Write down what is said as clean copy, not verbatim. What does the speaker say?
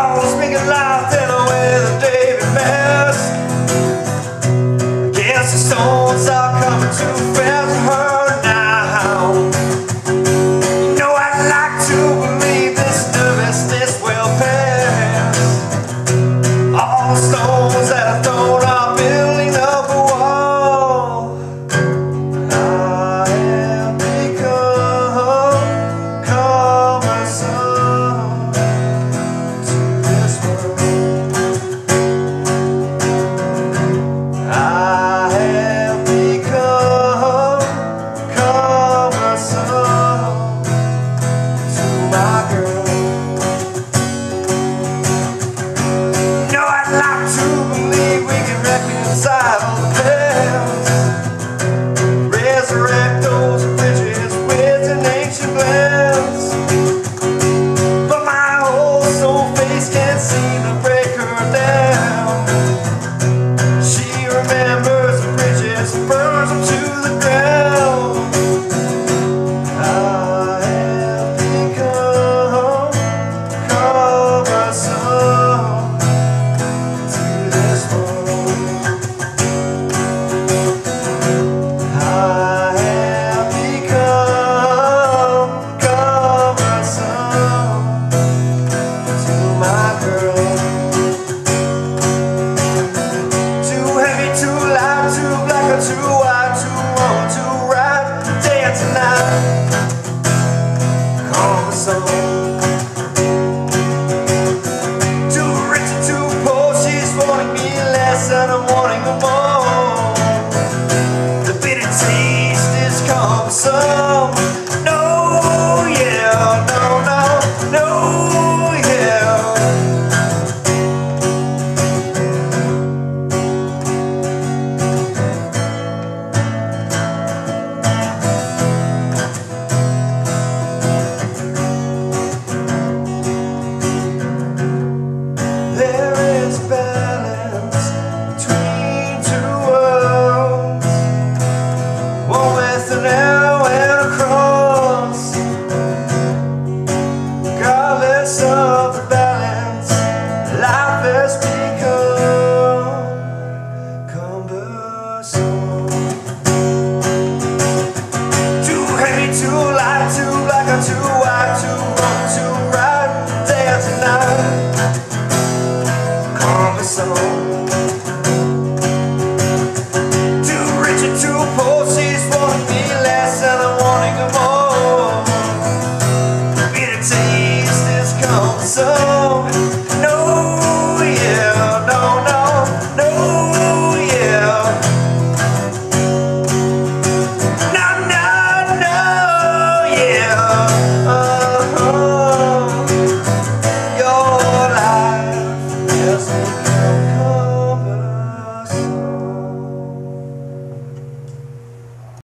walls, making life in a way that David messed. Guess the stones are coming too fast for her now. You know I'd like to believe this nervousness will pass. All the stones that I've thrown are building up a wall. I have become cumbersome to this world. I have become cumbersome to my girl. No, I'd like to believe we can reconcile the past, resurrect those bridges with an ancient glance. But my whole soul face can't see the